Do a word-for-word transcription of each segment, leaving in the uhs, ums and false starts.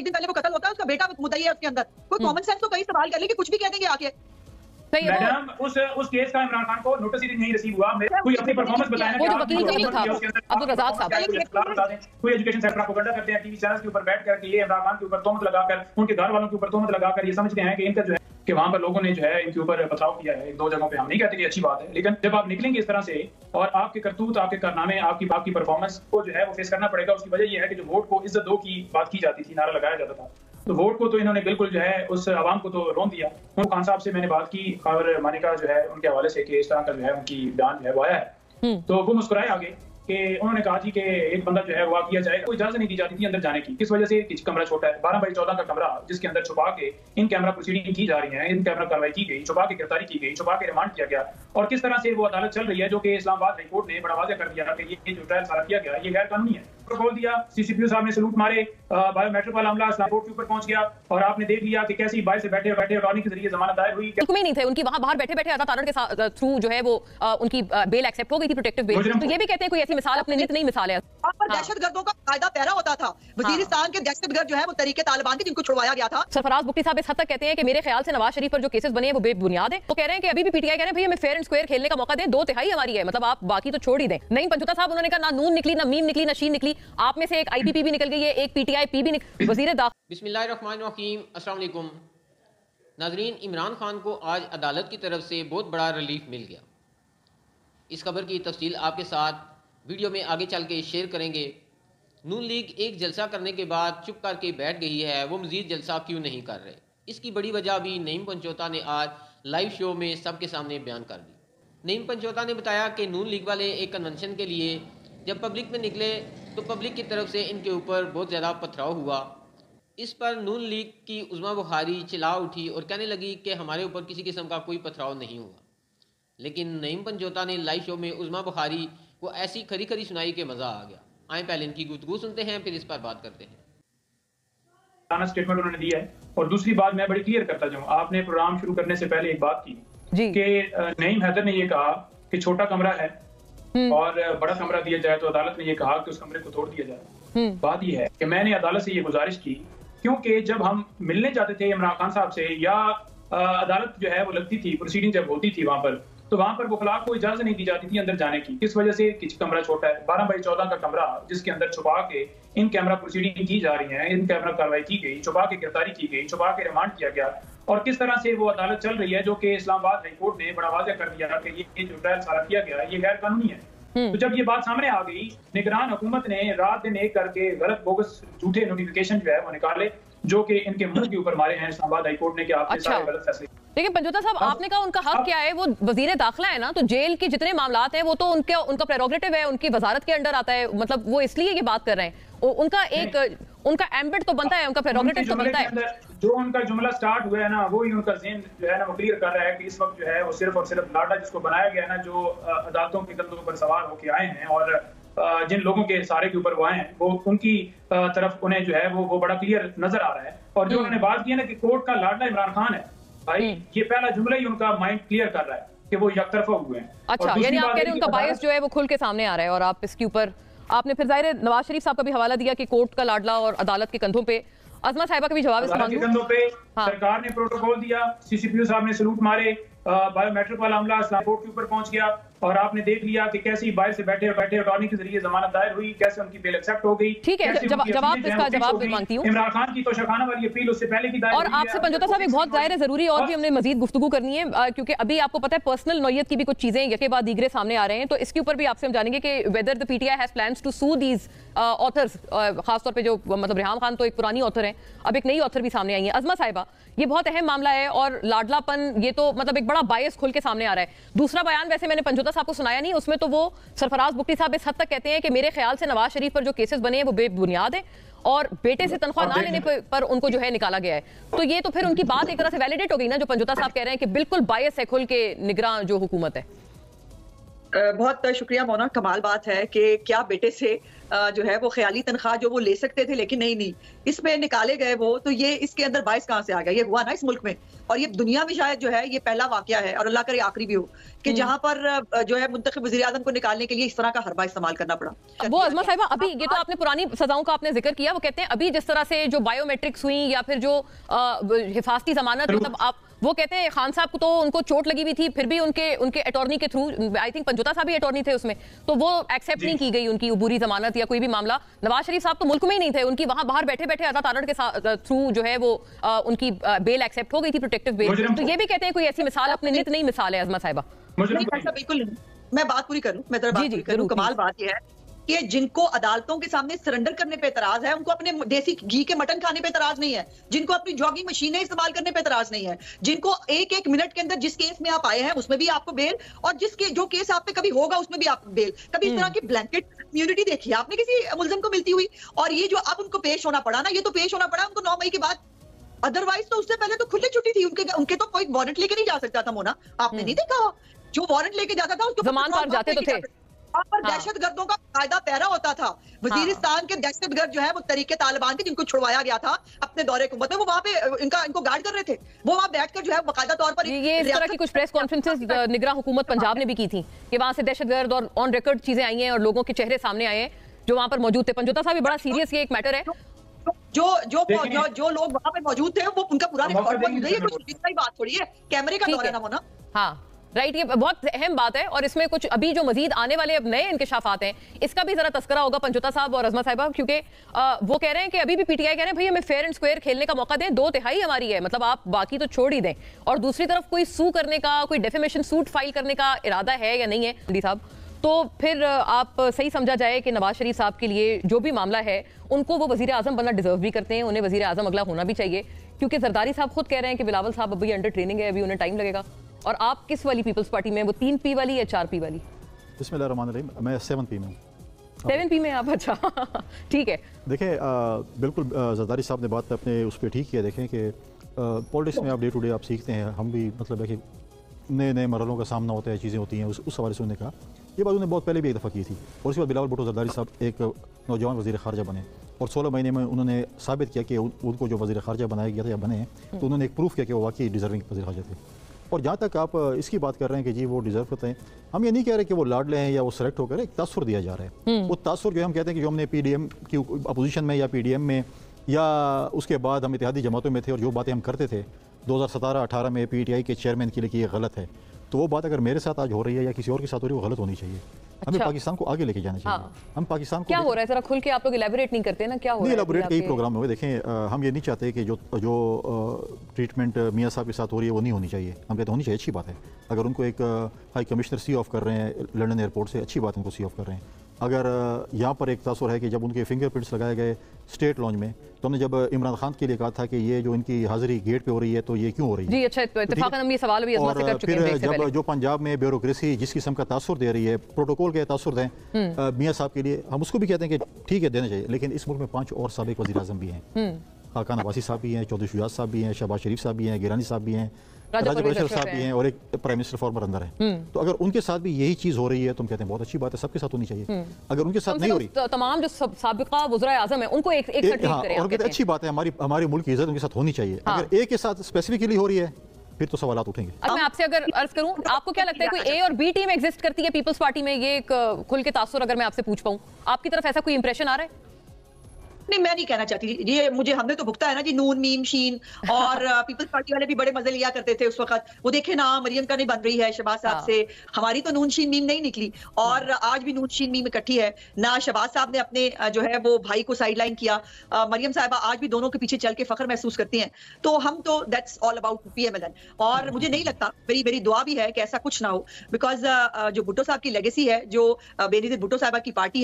एक दिन पहले वो कत्ल होता है, उसका बेटा मुद्दई है उसके अंदर। कोई कॉमन सेंस तो कहीं सवाल कर ले कि कुछ भी कह देंगे आके। मैडम उस उस केस का इमरान खान को नोटिस ही नहीं रिसीव हुआ। कोई अपनी परफॉर्मेंस बताया वो जो वकील का था अब्दुल रज़ाक साहब, कोई एजुकेशन सेक्टर प्रोपेगेंडा करते हैं टीवी चैनल्स के ऊपर बैठ कर ये इमरान खान के ऊपर तोहमत लगाकर, उनके घर वालों के ऊपर तोहमत लगाकर ये समझते हैं कि इनका जो है कि वहां पर लोगों ने जो है इनके ऊपर पथराव किया है। एक दो जगहों पे हम नहीं कहते कि अच्छी बात है, लेकिन जब आप निकलेंगे इस तरह से और आपके करतूत, आपके कारनामे, आपकी आपकी परफॉर्मेंस को जो है वो फेस करना पड़ेगा। उसकी वजह यह है कि जो वोट को इज्जत दो की बात की जाती थी, नारा लगाया जाता था, तो वोट को तो इन्होंने बिल्कुल जो है उस आवाम को तो रोन दिया। उन खान साहब से मैंने बात की खबर मानिका जो है उनके हवाले से कि इस तरह का जो है उनकी बयान जो है वो आया है, तो वो मुस्कुराए आगे कि उन्होंने कहा जी कि एक बंदा जो है वो किया जाएगा। कोई इजाजत नहीं दी जाती थी अंदर जाने की। किस वजह से? कमरा छोटा है, बारह बाई चौदह का कमरा, जिसके अंदर छुपा के इन कैमरा प्रोसीडिंग की जा रही है, इन कैमरा कार्रवाई की गई, छुपा के गिरफ्तारी की गई, छुपा के रिमांड किया गया। और किस तरह से वो अदालत चल रही है जो कि इस्लामाबाद हाई कोर्ट ने बड़ा वाज़ेह कर दिया कि ये जो ट्रायल सारा किया गया ये गैर कानूनी है। खोल दिया, सीसीपीओ साहब ने सलूट मारे, बायोमेट्रिक वाला मामला इस्लाम कोर्ट के ऊपर पहुंच गया और आपने देख लिया कि कैसी बाहर से बैठे बैठे अटॉर्नी के जरिए जमानत दायर हुई। हुक्म ही नहीं थे उनकी, वहां बाहर बैठे बैठे अता तारण के थ्रू जो है वो उनकी बेल एक्सेप्ट हो गई थी, प्रोटेक्टिव बेल। तो ये भी कहते हैं कोई ऐसी मिसाल अपने नित नहीं मिसाल है। दहशतगर्दों का कायदा पैरा होता था। वजीरिस्तान के दहशतगर्द जो है वो तरीके तालिबान के, जिनको छुड़वाया गया था। सरफराज बुख्ती साहब इस हद तक कहते हैं कि मेरे ख्याल से नवाज शरीफ पर जो केसेस बने हैं वो बेबुनियाद है। वो कह रहे हैं कि अभी भी पीटीआई कह रहे हैं भाई हमें फेयर एंड स्क्वायर खेलने का मौका दें, दो तिहाई हमारी है, मतलब आप बाकी तो छोड़ ही दें। नहीं पंजुता साहब उन्होंने कहा ना नून निकली, ना मीम निकली, ना शीन निकली, आप में से एक आईपीपी भी निकल गई है, एक पीटीआई पी भी निकल। वजीर दाखिला। बिस्मिल्लाहिर्रहमानिर्रहीम, अस्सलाम वालेकुम नाजरीन। इमरान खान को आज अदालत की तरफ से बहुत बड़ा रिलीफ मिल गया। इस खबर की तफसील आपके साथ वीडियो में आगे चल के शेयर करेंगे। नून लीग एक जलसा करने के बाद चुप करके बैठ गई है, वो मजीद जलसा क्यों नहीं कर रहे। इसकी बड़ी वजह भी नईम पंचोता ने आज लाइव शो में सबके सामने बयान कर दी। नईम पंचोता ने बताया कि नून लीग वाले एक कन्वेंशन के लिए जब पब्लिक में निकले तो पब्लिक की तरफ से इनके ऊपर बहुत ज़्यादा पथराव हुआ। इस पर नून लीग की उज़्मा बुखारी चिल्ला उठी और कहने लगी कि हमारे ऊपर किसी किस्म का कोई पथराव नहीं हुआ। लेकिन नईम पंचोता ने लाइव शो में उज़्मा बुखारी को ऐसी खरी खरी सुनाई कि मज़ा आ गया। आए पहले इनकी गुफ्तगू सुनते हैं, फिर इस पर बात करते हैं। स्टेटमेंट उन्होंने दिया है। और दूसरी बात मैं बड़ी क्लियर करता जाऊं, आपने प्रोग्राम शुरू करने से पहले एक बात की कि नईम हैदर ने ये कहा कि छोटा कमरा है और बड़ा कमरा दिया जाए, तो अदालत ने ये कहा कि उस कमरे को तोड़ दिया जाए। बात ये है कि मैंने अदालत से ये गुजारिश की, क्योंकि जब हम मिलने जाते थे इमरान खान साहब से या अदालत जो है वो लगती थी, प्रोसीडिंग जब होती थी वहां पर, तो वहां पर मुखलाफ को इजाजत नहीं दी जाती थी अंदर जाने की। किस वजह से? कमरा छोटा है, बारह बाई चौदह का कमरा, जिसके अंदर छुपा के इन कैमरा प्रोसीडिंग की जा रही है, इन कैमरा कार्रवाई की गई, छुपा के गिरफ्तारी की गई, छुपा के रिमांड किया गया। और किस तरह से वो अदालत चल रही है जो कि इस्लामाबाद हाई कोर्ट ने बड़ा वाज़ेह कर दिया कि ये जो ट्रायल सारा किया गया ये गैर कानूनी है। तो जब ये बात सामने आ गई, निगरान हुकूमत ने रात दिन एक करके गलत बोगस झूठे नोटिफिकेशन जो है वो निकाले, जो कि इनके मुंह के ऊपर मारे हैं इस्लामाबाद हाई कोर्ट ने कि आपने सारे गलत फैसले। लेकिन पंचोता साहब आपने कहा उनका हक क्या है, वो वजीर दाखिला है ना, तो जेल के जितने मामलात हैं वो तो उनके उनका प्रेरोगेटिव है, उनकी वजारत के अंडर आता है, मतलब वो इसलिए ये बात कर रहे हैं। उनका एक उनका एम्बिट तो बनता है, उनका प्रेरोगेटिव तो बनता है। जो उनका जुमला स्टार्ट हुआ है ना, वो ही उनका ज़हन जो है ना वो क्लियर कर रहा है कि इस वक्त जो है वो सिर्फ और सिर्फ लाडा जिसको बनाया गया है ना, जो अदालतों के कंधों पर सवार होके आए हैं और जिन लोगों के सारे के ऊपर वो आए हैं, वो उनकी तरफ उन्हें जो है वो वो बड़ा क्लियर नजर आ रहा है। और जो उन्होंने बात की है ना कि कोर्ट का लाडला इमरान खान है, भाई ये पहला जुमला ही उनका माइंड क्लियर कर रहा है कि वो यकतरफा हुए हैं। अच्छा, यानी आप कह रहे हैं उनका बायस जो है वो खुल के सामने आ रहा है। और आप इसके ऊपर आपने फिर जाहिर नवाज शरीफ साहब का भी हवाला दिया कि कोर्ट का लाडला और अदालत के कंधों पे। अज़मा साहिबा का भी जवाब इसके कंधों पे सरकार ने प्रोटोकॉल दिया, सीसीपीओ साहब ने सलूट मारे, बायोमेट्रिक वाला मामला इस्लाम कोर्ट के ऊपर पहुंच गया और आपने देख लिया कि कैसी बाहर से बैठे बैठे अटॉर्नी के जरिए जमानत दायर हुई, कैसे उनकी बेल एक्सेप्ट हो गई। ठीक है, जवाब इसका जवाब मांगती हूं। इमरान खान की तोशाखाना वाली अपील उससे पहले की दायर और आपसे पंचोता साहब एक बहुत जाहिर है जरूरी और भी हमने मजीद गुफ्तगू करनी है, क्योंकि अभी आपको पता है पर्सनल नौयत की भी कुछ चीजें यके बाद दीगरे सामने आ रहे हैं, तो इसके ऊपर भी आपसे हम जानेंगे कि whether the PTI has plans to sue these authors, खासतौर पे जो मतलब रेहाम खान तो एक पुरानी ऑथर है, अब एक नई ऑथर भी सामने आई है। अज़मा साहिबा, ये बहुत अहम मामला है और लाडलापन ये तो मतलब एक बड़ा बायस खुल के सामने आ रहा है। दूसरा बयान वैसे मैंने पंचोता साहब को सुनाया नहीं, उसमें तो वो सरफराज बुख्ती साहब इस हद तक कहते हैं कि मेरे ख्याल से नवाज शरीफ पर जो केसेस बने हैं वो बेबुनियाद है और बेटे से तनख्वाह ना लेने पर, पर उनको जो है निकाला गया है। तो ये तो फिर उनकी बात एक तरह से वैलिडेट हो गई ना, जो पंचोता साहब कह रहे हैं कि बिल्कुल बायस है खुल के निगरान जो हुकूमत है। बहुत शुक्रिया मोना। कमाल बात है कि क्या बेटे से जो है वो ख्याली तनख्वाह जो वो ले सकते थे, लेकिन नहीं नहीं इसमें निकाले गए वो, तो ये इसके अंदर बाइस कहाँ से आ गया? ये हुआ ना इस मुल्क में, और ये दुनिया में शायद जो है ये पहला वाकया है, और अल्लाह करे आखिरी भी हो, कि जहां पर जो है मुंतखब वज़ीर आज़म को निकालने के लिए इस तरह का हरबा इस्तेमाल करना पड़ा। वो अज़मा साहिबा, अभी ये तो आपने पुरानी सजाओं का आपने जिक्र किया, वो कहते हैं अभी जिस तरह से जो बायोमेट्रिक्स हुई या फिर जो हिफाजती जमानत, मतलब आप वो कहते हैं खान साहब को तो उनको चोट लगी हुई थी, फिर भी उनके उनके अटॉर्नी के थ्रू, आई थिंक पंजोता साहब भी अटॉर्नी थे उसमें, तो वो एक्सेप्ट नहीं की गई उनकी उबूरी जमानत या कोई भी मामला। नवाज शरीफ साहब तो मुल्क में ही नहीं थे, उनकी वहां बाहर बैठे बैठे अदा तारड़ के थ्रू जो है वो आ, उनकी बेल एक्सेप्ट हो गई थी, प्रोटेक्टिव बेल। तो ये भी कहते हैं कोई ऐसी मिसाल अपने नित नहीं मिसाल है अज़मा साहिबा। बिल्कुल, मैं बात पूरी करूं, मैं जरा बात पूरी करूं। कमाल बात यह है कि जिनको अदालतों के सामने सरेंडर करने पे एतराज है, उनको अपने देसी घी के मटन खाने पे एतराज नहीं है, जिनको अपनी जॉगिंग मशीनें इस्तेमाल करने पे एतराज नहीं है, जिनको एक एक मिनट के अंदर जिस केस में आप आए हैं उसमें भी आपको बेल, और जिसके जो केस आप पे कभी होगा उसमें भी आपको बेल। कभी इस तरह की ब्लैंकेट इम्यूनिटी देखी है आपने किसी मुलजिम को मिलती हुई? और ये जो अब उनको पेश होना पड़ा ना, ये तो पेश होना पड़ा उनको नौ मई के बाद, अदरवाइज तो उससे पहले तो खुली छुट्टी थी उनके उनके तो कोई वारंट लेके नहीं जा सकता था। मोना, आपने नहीं देखा? जो वारंट लेके जाता था उसको जमान पर जाते तो थे, पर दहशत गर्दों का कायदा पैरा होता था। वजीरिस्तान के दहशत गर्द जो है वो तरीके तालिबान के, जिनको छुड़वाया गया था अपने दौरे हुकूमत में, वो वहाँ पे इनका इनको गार्ड कर रहे थे, वो वहाँ बैठकर जो है बाकायदा तौर पर ये इस तरह की कुछ प्रेस कॉन्फ्रेंसेस निगरान हुकूमत पंजाब ने भी की थी कि वहाँ से दहशत गर्द और ऑन रिकॉर्ड चीजें आई हैं और लोगों के चेहरे सामने आए हैं जो वहाँ पर मौजूद थे। पंजोता साहब, बड़ा सीरियस ये एक मैटर है। जो जो जो, जो लोग वहाँ पे मौजूद थे वो उनका पूरा रिकॉर्ड मौजूद है, ये कुछ नई बात थोड़ी है, कैमरे का दौर है ना मोना। हाँ राइट, ये बहुत अहम बात है, और इसमें कुछ अभी जो मजीद आने वाले अब नए इंकशाफात हैं इसका भी जरा तस्करा होगा पंजोता साहब और अज़मा साहिबा, क्योंकि वो कह रहे हैं कि अभी भी पीटीआई कह रहे हैं भाई हमें फेयर एंड स्क्वायर खेलने का मौका दें, दो तिहाई हमारी है, मतलब आप बाकी तो छोड़ ही दें, और दूसरी तरफ कोई सू करने का, कोई डेफेमेशन सूट फाइल करने का इरादा है या नहीं है मोदी साहब, तो फिर आप सही समझा जाए कि नवाज शरीफ साहब के लिए जो भी मामला है उनको वो वजीर आजम बनना डिजर्व भी करते हैं, उन्हें वजीर आजम अगला होना भी चाहिए, क्योंकि जरदारी साहब खुद कह रहे हैं कि बिलावल साहब अभी अंडर ट्रेनिंग है, अभी उन्हें टाइम लगेगा। और आप किस वाली पीपल्स पार्टी में, वो तीन पी वाली या चार पी वाली? बिस्मिल्लाहिर्रहमानिर्रहीम, मैं सेवन पी में हूँ। सेवन पी में आप? अच्छा ठीक है। देखें, बिल्कुल जरदारी साहब ने बात अपने उस पर ठीक किया। देखें कि पॉलिटिक्स में आप डे टू डे आप सीखते हैं, हम भी मतलब है कि नए नए मरलों का सामना होता है, चीज़ें होती हैं, उस उस हवाले से उन्होंने कहा ये बात उन्होंने बहुत पहले भी एक दफ़ा की थी। और उसके बाद बिलावल भुट्टो जरदारी साहब एक नौजवान वज़ीर ख़ारजा बने और सोलह महीने में उन्होंने साबित किया कि उनको जो वज़ीर ख़ारजा बनाया गया था या बने, तो उन्होंने एक प्रूफ किया कि वो वाकई डिज़र्विंग वज़ीर ख़ारजा थे। और जहाँ तक आप इसकी बात कर रहे हैं कि जी वो डिज़र्व करते हैं, हम ये नहीं कह रहे कि वो लाडले हैं या वो सेलेक्ट होकर, एक तासुर दिया जा रहा है। वो तासुर जो हम कहते हैं कि जो हमने पी डी एम की अपोजिशन में या पी डी एम में या उसके बाद हम इत्तेहादी जमातों में थे और जो बातें हम करते थे दो हज़ार सत्रह अठारह में पी टी आई के चेयरमैन के लिए कि ये गलत है, तो वो बात अगर मेरे साथ आज हो रही है या किसी और के साथ हो रही है वो गलत होनी चाहिए। हमें अच्छा। पाकिस्तान को आगे लेके जाना चाहिए। हाँ। हम पाकिस्तान को क्या हो रहा है जरा खुल के आप लोग इलैबोरेट नहीं करते ना, क्या हो रहा है? इलैबोरेट कई प्रोग्राम हुए। देखें, आ, हम ये नहीं चाहते कि जो जो ट्रीटमेंट मियाँ साहब के साथ हो रही है वो नहीं होनी चाहिए। हम कहते होनी चाहिए, अच्छी बात है। अगर उनको एक हाई कमिश्नर सी ऑफ कर रहे हैं लंदन एयरपोर्ट से, अच्छी बात है, उनको सी ऑफ कर रहे हैं। अगर यहाँ पर एक तासुर है कि जब उनके फिंगरप्रिंट्स लगाए गए स्टेट लॉन्च में, तो हमने जब इमरान खान के लिए कहा था कि ये जो इनकी हाजिरी गेट पे हो रही है तो ये क्यों हो रही है? जी अच्छा, इत्तेफाक हम ये सवाल भी अज़मा से कर चुके हैं। फिर जब जो पंजाब में ब्यूरोक्रेसी जिस किस्म का तासुर दे रही है, प्रोटोकॉल के तासुर दें मियाँ साहब के लिए, हम उसको भी कहते हैं कि ठीक है देना चाहिए, लेकिन इस मुल्क में पांच और साबिक वज़ीर आज़म भी हैं। खाकान अब्बासी साहब भी हैं, चौधरी शुजात साहब भी हैं, शहबाज शरीफ साहब भी हैं, गिलानी साहब भी हैं, राजा परवेज़ साहब भी हैं, और एक प्राइम मिनिस्टर फॉर्मर अंदर है। तो अगर उनके साथ भी यही चीज़ हो रही है तो हम कहते हैं बहुत अच्छी बात है, सबके साथ होनी चाहिए। अगर उनके साथ नहीं हो रही, तमाम जो साबिका वज़ीर आज़म है उनको एक एक साथ ट्रीट करें, और कहते हैं अच्छी बात है, हमारी हमारे मुल्क की इज्जत उनके साथ होनी चाहिए। अगर एक के साथ स्पेसिफिकली हो रही है फिर तो सवाल उठेंगे। अब मैं आपसे अगर अर्ज करूं, आपको क्या लगता है कोई ए और बी टीम एग्जिस्ट करती है पीपल्स पार्टी में? ये एक खुल के तासुर अगर मैं आपसे पूछ पाऊं, आपकी तरफ ऐसा कोई इंप्रेशन आ रहा है? नहीं, मैं नहीं कहना चाहती, ये मुझे हमने तो भुगता है ना जी, नून मीम शीन और पीपल्स पार्टी वाले भी बड़े मजे लिया करते थे उस वक्त। वो देखे ना, मरियम का नहीं बन रही है शहबाज साहब से, हमारी तो नून शीन मीम नहीं निकली, और आज भी नून शीन मीम इकट्ठी है ना। शहबाज साहब ने अपने जो है वो भाई को साइडलाइन किया, मरियम साहिबा आज भी दोनों के पीछे चल के फख्र महसूस करती हैं। तो हम तो that's all about P M L N, और मुझे नहीं लगता, मेरी मेरी दुआ भी है कि ऐसा कुछ ना हो, बिकॉज जो भुट्टो साहब की लेगेसी है, जो बेनजीर भुट्टो साहिबा की पार्टी है,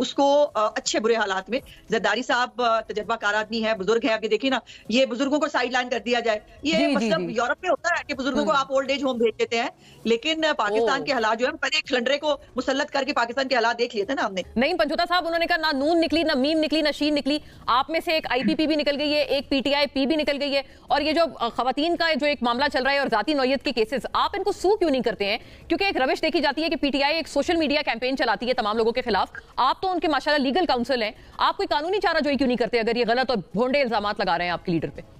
उसको अच्छे बुरे हालात में, जरदारी साहब तजर्बाकार आदमी है, बुजुर्ग है, अभी देखिए ना ये बुजुर्गों को साइड लाइन कर दिया जाए, ये मतलब यूरोप में होता है कि बुजुर्गों को आप ओल्ड एज होम भेज देते हैं, लेकिन पाकिस्तान के हालात जो है पहले खलंडरे को मुसल्लत करके पाकिस्तान के हालात देख लिए थे ना हमने। नहीं पंचोता साहब, उन्होंने कहा ना नून निकली, ना मीम निकली, ना शीन निकली, आप में से एक आईपीपी भी निकल गई है, एक पीटीआई पी भी निकल गई है, और ये जो खवातीन का जो एक मामला चल रहा है और जाती नौयत के केसेस, आप इनको सू क्यों नहीं करते हैं? क्योंकि एक रविश देखी जाती है कि पीटीआई एक सोशल मीडिया कैंपेन चलाती है तमाम लोगों के खिलाफ, आप तो उनके माशाल्लाह लीगल काउंसिल हैं, आप कोई कानूनी चाराजोई क्यों नहीं करते अगर ये गलत और भोंडे इल्जाम लगा रहे हैं आपके लीडर पे?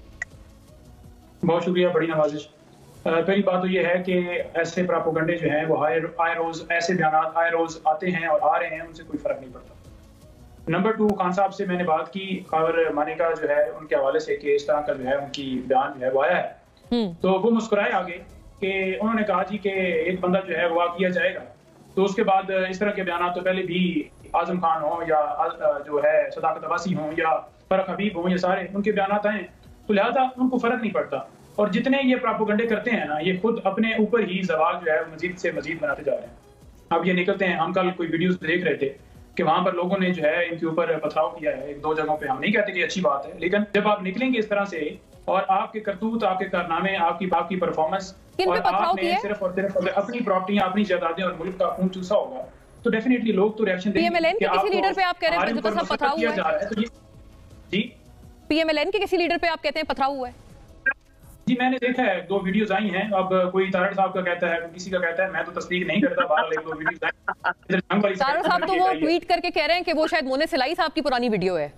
बहुत शुक्रिया, बड़ी नवाजिश। पहली बात तो ये है कि ऐसे प्रोपेगेंडे जो हैं वो आए आए रोज ऐसे बयान आए रोज आते हैं और आ रहे हैं, उनसे कोई फर्क नहीं पड़ता। नंबर टू, खान साहब से मैंने बात की खबर मानिका जो है उनके हवाले से कि इस तरह का जो है उनकी बयान जो है वो आया है, तो वो मुस्कुराए आगे कि उन्होंने कहा जी कि एक बंदा जो है वो किया जाएगा। तो उसके बाद इस तरह के बयान तो पहले भी आजम खान हो या जो है सदाकत अब्बासी हो या फरक हबीब हो, ये सारे उनके बयान आए, तो लिहाजा उनको फर्क नहीं पड़ता। और जितने ये प्रोपेगेंडे करते हैं ना, ये खुद अपने ऊपर ही सवाल जो है मजीद से मजीद बनाते जा रहे हैं। अब ये निकलते हैं, हम कल कोई वीडियोस देख रहे थे कि वहां पर लोगों ने जो है इनके ऊपर पथराव किया है एक दो जगहों पे। हम नहीं कहते कि अच्छी बात है, लेकिन जब आप निकलेंगे इस तरह से और आपके करतूत, आपके कारनामे, आपकी आपकी परफॉर्मेंस और आपने सिर्फ और सिर्फ अपनी प्रॉपर्टियां, अपनी जायदादें और मुल्क का खून चूसा होगा, तो डेफिनेटली लोग तो रिएक्शन देंगे। पीएमएलएन के किसी लीडर पे आप कह रहे हैं जो सब पथराव हुआ है? तो जी पीएमएलएन के किसी लीडर पे आप कहते हैं पथराव हुआ है? जी मैंने देखा है, दो वीडियोस आई हैं। अब कोई तारड़ साहब का कहता है, किसी का कहता है, मैं तो तस्दीक नहीं करता। बाहर एक दो वीडियोस आई। तारड़ साहब तो वो ट्वीट करके कह रहे हैं कि वो शायद मोने सिलाई साहब की पुरानी वीडियो है।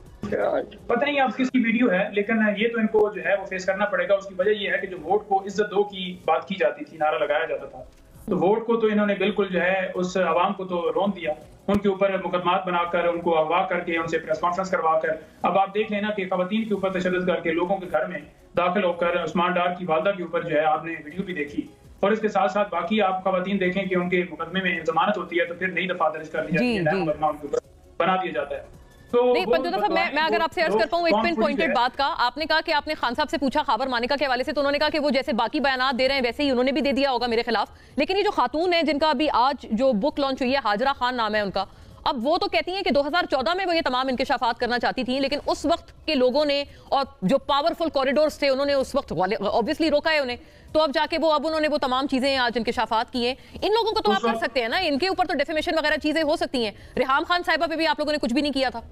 पता नहीं अब किसकी वीडियो है, लेकिन ये तो इनको जो है वो फेस करना पड़ेगा। उसकी वजह ये है कि जो वोट को इज्जत दो की बात की जाती थी, नारा लगाया जाता था, तो वोट को तो इन्होंने बिल्कुल जो है उस आवाम को तो रोन दिया। उनके ऊपर मुकदमात बनाकर, उनको अगवा करके, उनसे प्रेस कॉन्फ्रेंस करवा कर, अब आप देख लेना कि खवातीन के ऊपर तशद्दुद करके लोगों के घर में दाखिल होकर उस्मान डार की वालदा के ऊपर जो है आपने वीडियो भी देखी। और इसके साथ साथ बाकी आप खवातीन देखें कि उनके मुकदमे में जमानत होती है तो फिर नई दफा दर्ज कर ली जाती है, नया मुकदमा उनके ऊपर बना दिया जाता है। तो नहीं पंचोता साहब, मैं, मैं अगर आपसे अर्ज कर पाऊं एक पिन पॉइंटेड बात का, आपने कहा कि आपने खान साहब से पूछा खबर मानिका के हवाले से, तो उन्होंने कहा कि वो जैसे बाकी बयानात दे रहे हैं वैसे ही उन्होंने भी दे दिया होगा मेरे खिलाफ। लेकिन ये जो खातून है जिनका अभी आज जो बुक लॉन्च हुई है, हाजरा खान नाम है उनका, अब वो तो कहती हैं कि दो हज़ार चौदह में वो ये तमाम इंकशाफात करना चाहती थी, लेकिन उस वक्त के लोगों ने और जो पावरफुल कॉरिडोर्स थे उन्होंने उस वक्त ऑब्वियसली रोका है उन्हें, तो अब जाके वो अब उन्होंने वो तमाम चीजें आज इंकशाफात की हैं। इन लोगों को तो आप कर सकते हैं ना, इनके ऊपर तो डेफेमेशन वगैरह चीजें हो सकती हैं। रेहाम खान साहिबा पे भी आप लोगों ने कुछ भी नहीं किया था।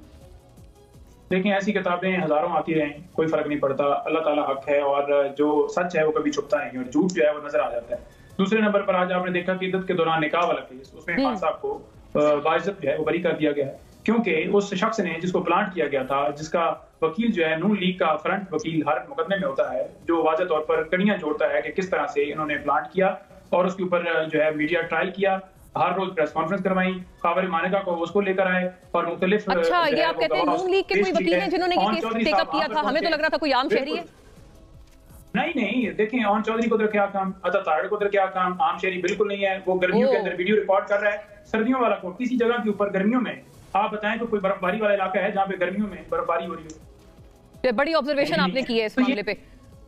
देखिए ऐसी किताबें हजारों आती रहें, कोई फर्क नहीं पड़ता। अल्लाह ताला हक है और जो सच है वो कभी छुपता नहीं और झूठ जो है वो नजर आ जाता है। दूसरे नंबर पर आज आपने देखा कि इद्दत के दौरान निकाह वाला केस, उसमें खान साहब को बाइज्जत जो है वो बरी कर दिया गया है, क्योंकि उस शख्स ने जिसको प्लांट किया गया था, जिसका वकील जो है नून लीग का फ्रंट वकील हर मुकदमे में होता है, जो वाज़ेह तौर पर कड़ियां जोड़ता है कि किस तरह से इन्होंने प्लांट किया और उसके ऊपर जो है मीडिया ट्रायल किया, हर रोज प्रेस कॉन्फ्रेंस करवाई, खबर मानिका को उसको लेकर आए और मुख्तलिफ। अच्छा, ये आप कहते हैं नून लीग के कोई वकील हैं जिन्होंने ये केस टेकअप किया था? हमें तो लग रहा था कोई आम शहरी है। नहीं नहीं, देखें ऑन चौधरी को तो क्या काम, अता तारड़ को तो क्या काम, आम शहरी बिल्कुल नहीं है। वो गर्मियों के अंदर वीडियो रिकॉर्ड कर रहा है, सर्दियों वाला कोर्ट किसी जगह के ऊपर गर्मियों में। आप बताएं तो कोई बर्फबारी वाला इलाका है जहाँ पे गर्मियों में बर्फबारी हो रही हो? बड़ी ऑब्जर्वेशन आपने की है इस मामले पे।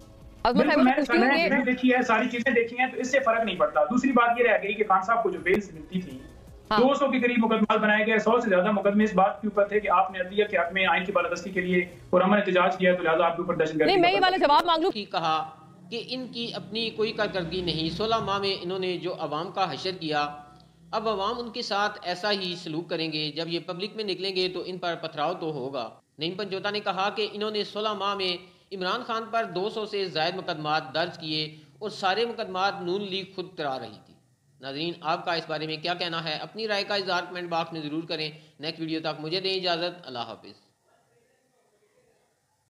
मैंने देखी है, सारी चीजें देखी हैं, तो इससे फर्क नहीं पड़ता। दूसरी बात ये रह गई कि खान साहब को जो बेल मिलती थी, हाँ। दो सौ के करीब मुकदमा बनाए गए, सौ से ज्यादा मुकदमे इस बात के ऊपर थे कि आपने अदलिया के हक में आइन की बालादस्ती के लिए और अमन एहतजाज किया, तो लिहाजा आपके ऊपर दहशतगर्दी। नहीं, मैं ये वाला जवाब मांग लूं कि कहा कि इनकी अपनी कोई कारकर्दगी नहीं, सोलह माह में इन्होंने जो अवाम का हशर किया, अब अवाम उनके साथ ऐसा ही सलूक करेंगे। जब ये पब्लिक में निकलेंगे तो इन पर पथराव तो होगा। नईम पंचोता ने कहा कि इन्होंने सोलह माह में इमरान खान पर दो सौ से ज़ायद मुकदमात दर्ज किए और सारे मुकदमात नून लीग खुद करा रही थी। नाज़रीन, आपका इस बारे में क्या कहना है? अपनी राय का इज़हार कमेंट बॉक्स में ज़रूर करें। नेक्स्ट वीडियो तक मुझे दें इजाज़त। अल्लाह हाफिज़।